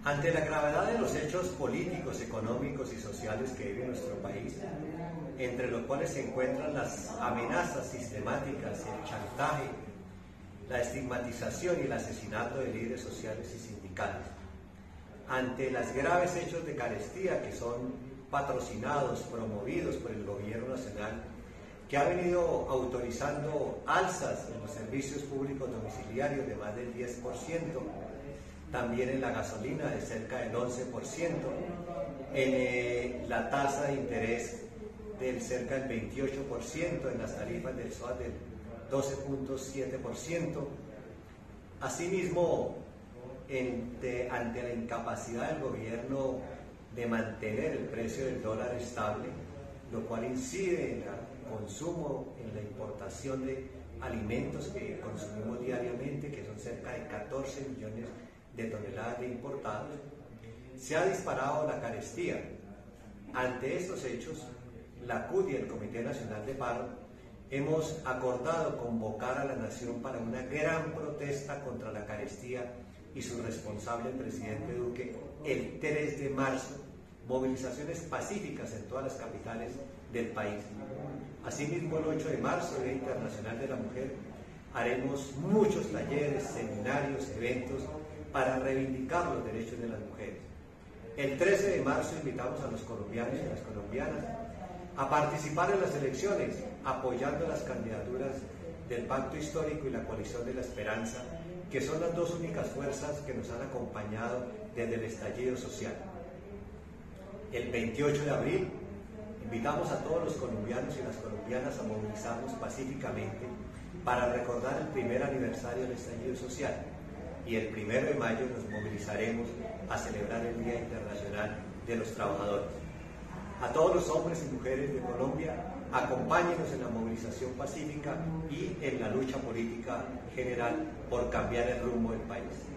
Ante la gravedad de los hechos políticos, económicos y sociales que vive nuestro país, entre los cuales se encuentran las amenazas sistemáticas, el chantaje, la estigmatización y el asesinato de líderes sociales y sindicales, ante los graves hechos de carestía que son patrocinados, promovidos por el gobierno nacional, que ha venido autorizando alzas en los servicios públicos domiciliarios de más del 10%, también en la gasolina de cerca del 11%, en la tasa de interés del cerca del 28%, en las tarifas del SOAT del 12.7%. Asimismo, ante la incapacidad del gobierno de mantener el precio del dólar estable, lo cual incide en el consumo, en la importación de alimentos que consumimos diariamente, que son cerca de 14 millones de toneladas de importados, se ha disparado la carestía. Ante estos hechos, la CUT y el Comité Nacional de Paro hemos acordado convocar a la nación para una gran protesta contra la carestía y su responsable, el presidente Duque, el 3 de marzo, movilizaciones pacíficas en todas las capitales del país. Asimismo, el 8 de marzo, Día Internacional de la Mujer, haremos muchos talleres, seminarios, eventos para reivindicar los derechos de las mujeres. El 13 de marzo invitamos a los colombianos y a las colombianas a participar en las elecciones, apoyando las candidaturas del Pacto Histórico y la Coalición de la Esperanza, que son las dos únicas fuerzas que nos han acompañado desde el estallido social. El 28 de abril invitamos a todos los colombianos y las colombianas a movilizarnos pacíficamente para recordar el primer aniversario del estallido social, y el 1 de mayo nos movilizaremos a celebrar el Día Internacional de los Trabajadores. A todos los hombres y mujeres de Colombia, acompáñenos en la movilización pacífica y en la lucha política general por cambiar el rumbo del país.